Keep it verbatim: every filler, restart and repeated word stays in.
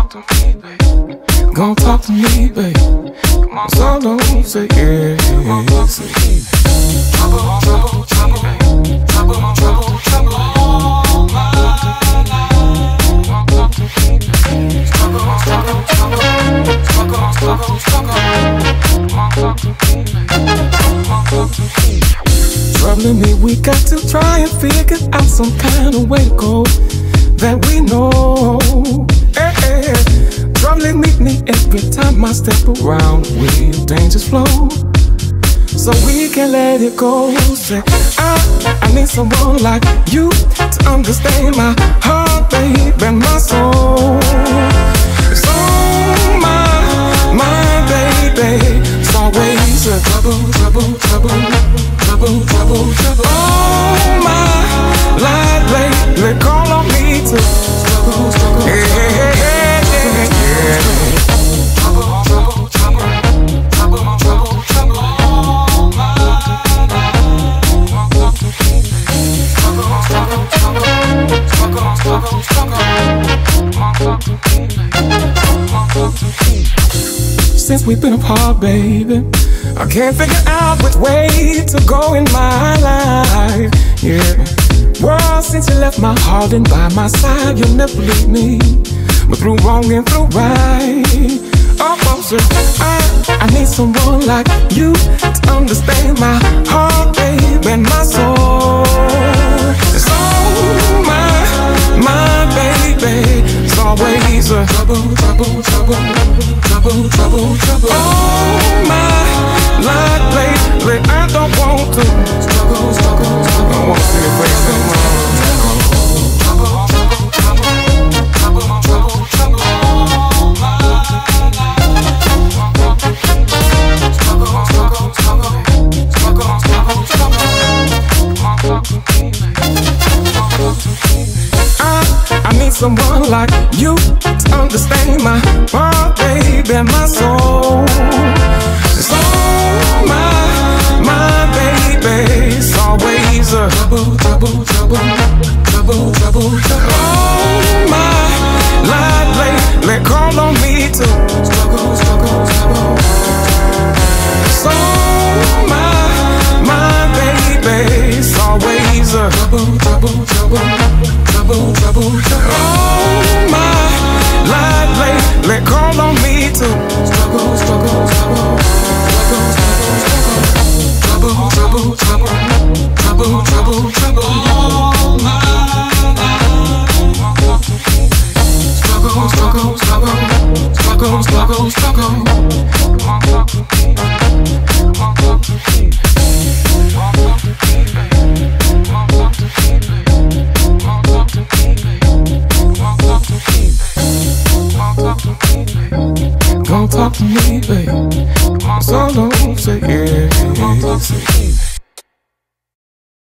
talk to me, baby. Gon' talk to me, baby. Come on, so don't say yes. Come on, talk to me. Trouble, trouble, trouble, baby. Trouble, trouble, trouble. All my life. Come on, talk to me, baby. Struggle, struggle, struggle. Struggle, struggle, struggle. Come on, talk to me, baby. Come on, talk to me. Troubling me, we got to try and figure out some kind of way to go that we know. Hey, hey. Troubling me, me every time I step around with dangerous flow. So we can let it go. Say, I, I need someone like you to understand my heart, babe, and my soul. So my, my baby, it's always a trouble, trouble, trouble, trouble, trouble, trouble. All my life lately, call on me to struggle, struggle, yeah, yeah, yeah, yeah, yeah. Trouble, trouble, trouble, trouble, trouble, trouble. All my life, struggle, struggle, struggle, struggle, struggle, struggle. Since we've been apart, baby, I can't figure out which way to go in my life, yeah. Well, since you left my heart and by my side, you'll never leave me. But through wrong and through right, oh, oh, sir, I, I need someone like you to understand my heart, babe, and my soul. So my, my baby, it's always a trouble, trouble, trouble, trouble, trouble, trouble. Oh, my life lately, I don't want to struggle, struggle, struggle. I don't want to see your face anymore. Trouble, trouble, trouble, trouble, trouble, trouble. All my life, struggle, struggle, struggle, struggle, struggle, struggle. I, I need someone like you to understand my heart, baby, and my soul. So my, my baby, it's always a trouble, trouble, trouble, trouble, trouble, trouble. All my life lately, call on me to struggle, struggle, struggle. So my, my baby, it's always a trouble, trouble, trouble, trouble, trouble, trouble. All my life lately, call on me to struggle, struggle, struggle, struggle, struggle, struggle, trouble, trouble, trouble, trouble, trouble. All my life, struggle, struggle, struggle, struggle, struggle, struggle. Come on, talk to me, come on, talk to me, come on, talk to me, come on, talk to me, come on, talk to me, come on, talk to me, come on, talk to me, come on, talk to me, baby. So don't say yes.